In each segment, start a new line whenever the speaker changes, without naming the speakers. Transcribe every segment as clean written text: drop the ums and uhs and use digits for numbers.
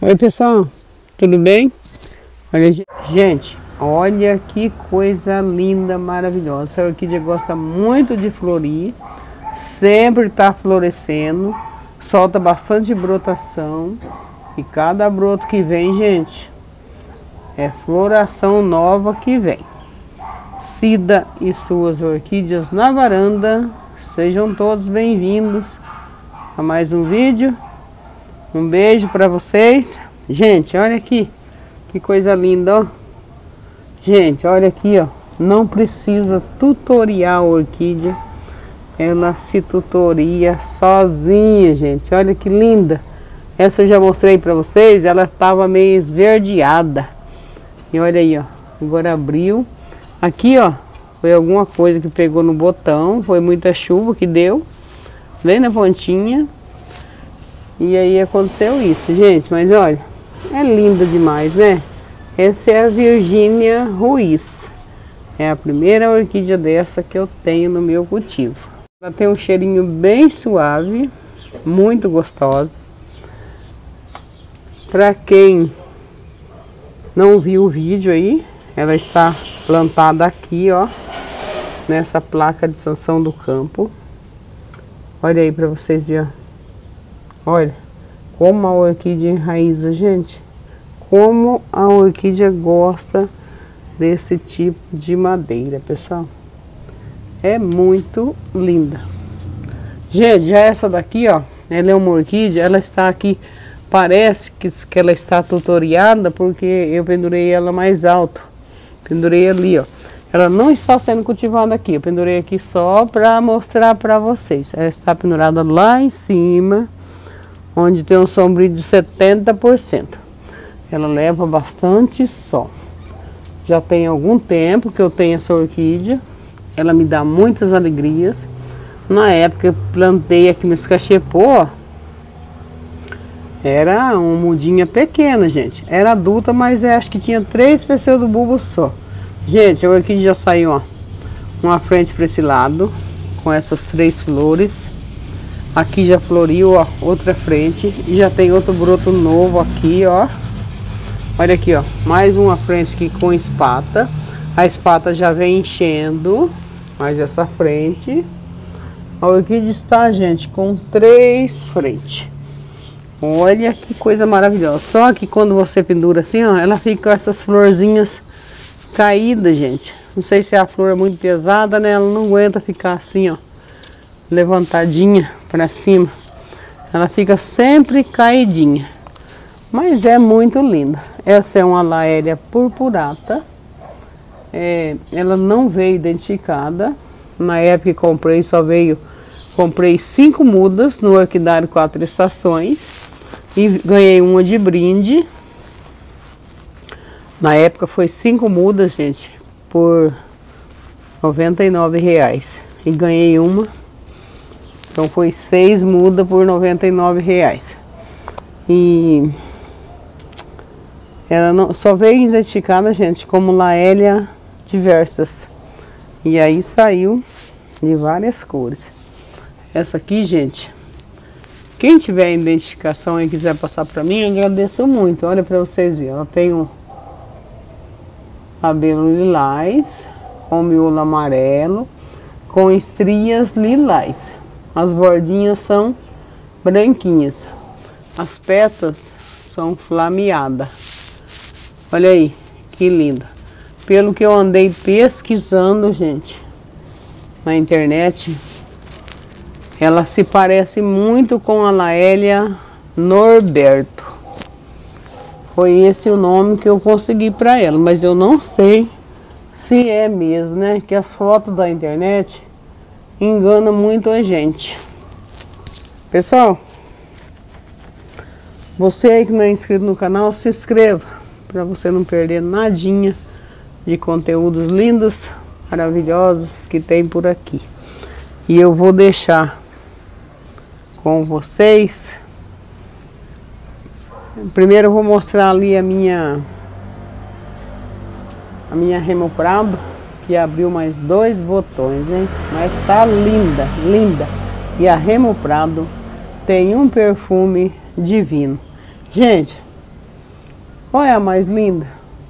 Oi pessoal, tudo bem? Olha, gente, olha que coisa linda, maravilhosa. Essa orquídea gosta muito de florir, sempre está florescendo, solta bastante brotação. E cada broto que vem, gente, é floração nova que vem. Cida e suas orquídeas na varanda, sejam todos bem-vindos a mais um vídeo. Um beijo para vocês. Gente, olha aqui, que coisa linda, ó. Gente, olha aqui, ó. Não precisa tutoriar a orquídea, ela se tutoria sozinha, gente. Olha que linda. Essa eu já mostrei para vocês, ela estava meio esverdeada. E olha aí, ó, agora abriu. Aqui, ó, foi alguma coisa que pegou no botão, foi muita chuva que deu, bem na pontinha. E aí aconteceu isso, gente. Mas olha, é linda demais, né? Essa é a Virgínia Ruiz. É a primeira orquídea dessa que eu tenho no meu cultivo. Ela tem um cheirinho bem suave, muito gostosa. Para quem não viu o vídeo aí, ela está plantada aqui, ó, nessa placa de sanção do campo. Olha aí para vocês verem, ó. Olha como a orquídea enraiza, gente. Como a orquídea gosta desse tipo de madeira, pessoal. É muito linda. Gente, já essa daqui, ó, ela é uma orquídea, ela está aqui, parece que ela está tutoriada porque eu pendurei ela mais alto. Pendurei ali, ó. Ela não está sendo cultivada aqui, eu pendurei aqui só para mostrar para vocês. Ela está pendurada lá em cima, onde tem um sombrio de 70%. Ela leva bastante sol. Já tem algum tempo que eu tenho essa orquídea. Ela me dá muitas alegrias. Na época eu plantei aqui nesse cachepô, era uma mudinha pequena, gente. Era adulta, mas acho que tinha 3 pseudobulbos só. Gente, a orquídea já saiu, ó, uma frente para esse lado, com essas 3 flores. Aqui já floriu, ó, outra frente. E já tem outro broto novo aqui, ó. Olha aqui, ó, mais uma frente aqui com espata. A espata já vem enchendo mais essa frente. A orquídea está, gente, com 3 frentes. Olha que coisa maravilhosa. Só que quando você pendura assim, ó, ela fica com essas florzinhas caídas, gente. Não sei se a flor é muito pesada, né? Ela não aguenta ficar assim, ó, levantadinha para cima. Ela fica sempre caidinha. Mas é muito linda. Essa é uma Laélia purpurata. Ela não veio identificada. Na época que comprei, comprei 5 mudas no Orquidário 4 Estações. E ganhei uma de brinde. Na época foi 5 mudas, gente, por R$99. E ganhei uma. Então foi 6 mudas por R$99. E ela não, só veio identificada, gente, como Laélia diversas. E aí saiu de várias cores. Essa aqui, gente, quem tiver identificação e quiser passar para mim, eu agradeço muito. Olha para vocês verem, ela tem um cabelo lilás, com miolo amarelo, com estrias lilás. As bordinhas são branquinhas. As pétalas são flameadas. Olha aí, que linda. Pelo que eu andei pesquisando, gente, na internet, ela se parece muito com a Laélia Norberto. Foi esse o nome que eu consegui para ela, mas eu não sei se é mesmo, né? Que as fotos da internet enganam muito a gente. Pessoal, você aí que não é inscrito no canal, se inscreva para você não perder nadinha de conteúdos lindos, maravilhosos que tem por aqui. E eu vou deixar com vocês. Primeiro eu vou mostrar ali a minha Remo Prado, que abriu mais 2 botões, hein? Mas tá linda, linda. E a Remo Prado tem um perfume divino. Gente, Qual é a mais linda?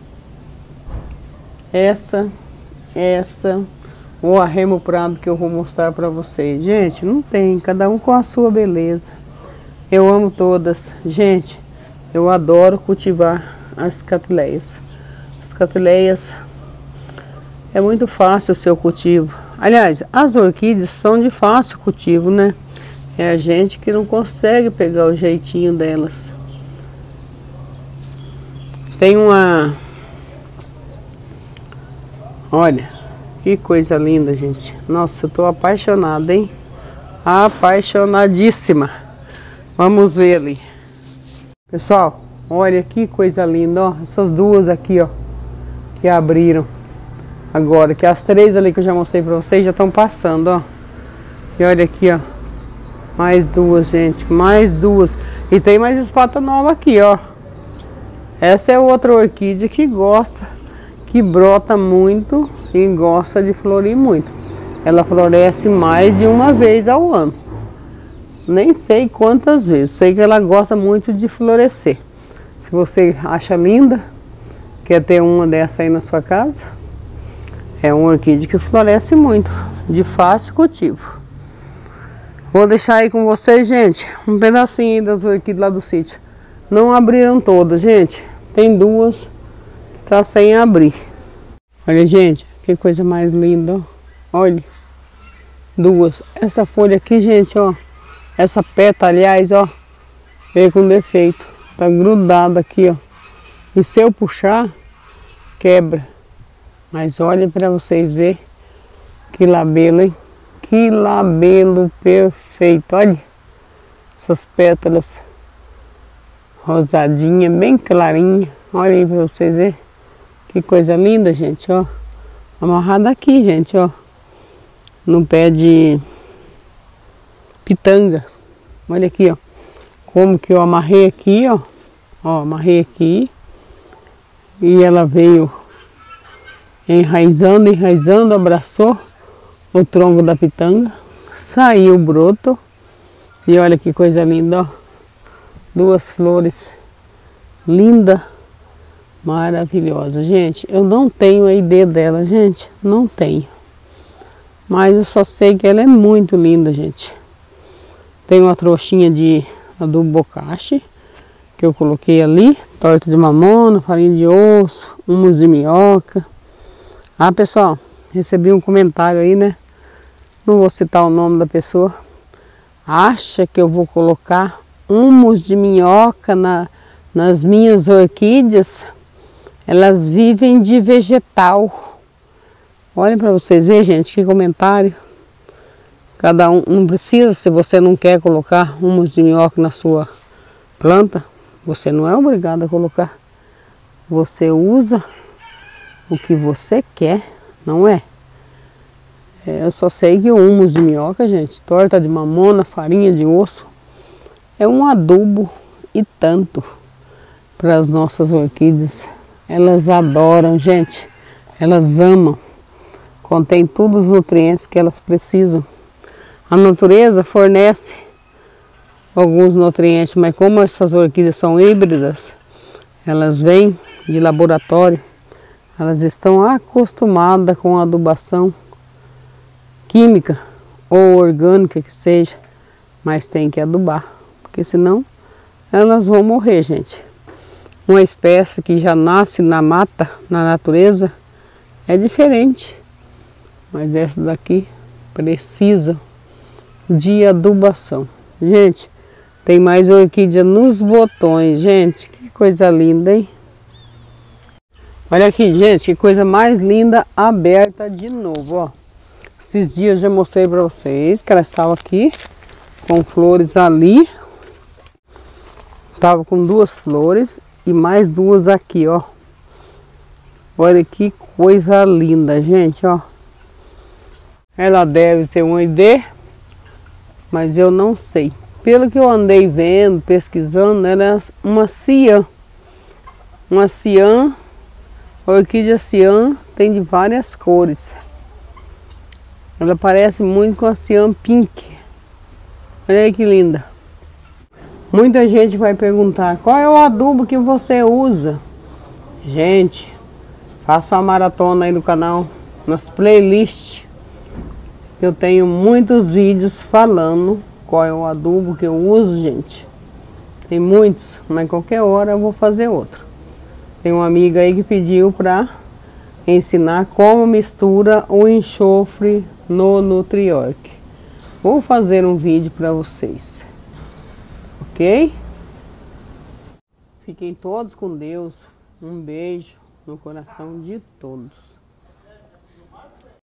Essa ou a Remo Prado que eu vou mostrar pra vocês. Gente, não tem, cada um com a sua beleza. Eu amo todas. Gente, eu adoro cultivar as capileias. As capileias é muito fácil o seu cultivo. Aliás, as orquídeas são de fácil cultivo, né? É a gente que não consegue pegar o jeitinho delas. Tem uma... Olha, que coisa linda, gente. Nossa, eu tô apaixonada, hein? Apaixonadíssima. Vamos ver ali. Pessoal, olha que coisa linda, ó. Essas duas aqui, ó, que abriram agora. Que as três ali que eu já mostrei pra vocês já estão passando, ó. E olha aqui, ó. Mais duas, gente. Mais duas. E tem mais espata nova aqui, ó. Essa é outra orquídea que gosta, que brota muito e gosta de florir muito. Ela floresce mais de uma vez ao ano. Nem sei quantas vezes. Sei que ela gosta muito de florescer. Se você acha linda, quer ter uma dessa aí na sua casa, é uma orquídea que floresce muito, de fácil cultivo. Vou deixar aí com vocês, gente, um pedacinho das orquídeas lá do sítio. Não abriram todas, gente. Tem duas que tá sem abrir. Olha, gente, que coisa mais linda, ó. Olha, duas. Essa folha aqui, gente, ó. Essa pétala, aliás, ó, veio com defeito. Tá grudado aqui, ó. E se eu puxar, quebra. Mas olha para vocês verem que labelo, hein? Que labelo perfeito. Olha essas pétalas rosadinha, bem clarinha. Olha aí para vocês verem. Que coisa linda, gente, ó. Amarrada aqui, gente, ó. No pé de pitanga. Olha aqui, ó. Como que eu amarrei aqui, ó. Ó, amarrei aqui. E ela veio enraizando, enraizando, abraçou o tronco da pitanga. Saiu o broto. E olha que coisa linda, ó. Duas flores. Linda. Maravilhosa. Gente, eu não tenho a ideia dela, gente. Não tenho. Mas eu só sei que ela é muito linda, gente. Tem uma trouxinha de adubo bocashi que eu coloquei ali. Torta de mamona, farinha de osso, humus de minhoca. Ah, pessoal, recebi um comentário aí, né? Não vou citar o nome da pessoa. Acha que eu vou colocar humus de minhoca nas minhas orquídeas? Elas vivem de vegetal. Olhem para vocês verem, gente, que comentário. Cada um, não precisa, se você não quer colocar humus de minhoca na sua planta, você não é obrigado a colocar. Você usa o que você quer, não é? Eu só sei que o humus de minhoca, gente, torta de mamona, farinha de osso, é um adubo e tanto para as nossas orquídeas. Elas adoram, gente, elas amam. Contém todos os nutrientes que elas precisam. A natureza fornece alguns nutrientes, mas como essas orquídeas são híbridas, elas vêm de laboratório, elas estão acostumadas com a adubação química ou orgânica que seja, mas tem que adubar, porque senão elas vão morrer, gente. Uma espécie que já nasce na mata, na natureza, é diferente, mas essa daqui precisa de adubação. Gente, tem mais orquídea nos botões, gente, que coisa linda, hein? Olha aqui, gente, que coisa mais linda, aberta de novo, ó. Esses dias eu já mostrei pra vocês que ela estava aqui, com flores ali. Tava com duas flores e mais duas aqui, ó. Olha que coisa linda, gente, ó. Ela deve ter uma ID, mas eu não sei. Pelo que eu andei vendo, pesquisando, era uma cian. Uma cian, orquídea cian, tem de várias cores. Ela parece muito com a cian pink. Olha aí que linda. Muita gente vai perguntar, qual é o adubo que você usa Gente, faça uma maratona aí no canal, nas playlists. Eu tenho muitos vídeos falando qual é o adubo que eu uso, gente. Tem muitos, mas qualquer hora eu vou fazer outro. Tem uma amiga aí que pediu para ensinar como mistura o enxofre no Nutriorg. Vou fazer um vídeo para vocês, ok? Fiquem todos com Deus. Um beijo no coração de todos.